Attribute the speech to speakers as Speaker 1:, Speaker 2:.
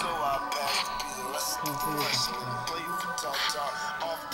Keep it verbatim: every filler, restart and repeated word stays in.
Speaker 1: So I pass to be the rest of the rest. Play you can talk, talk off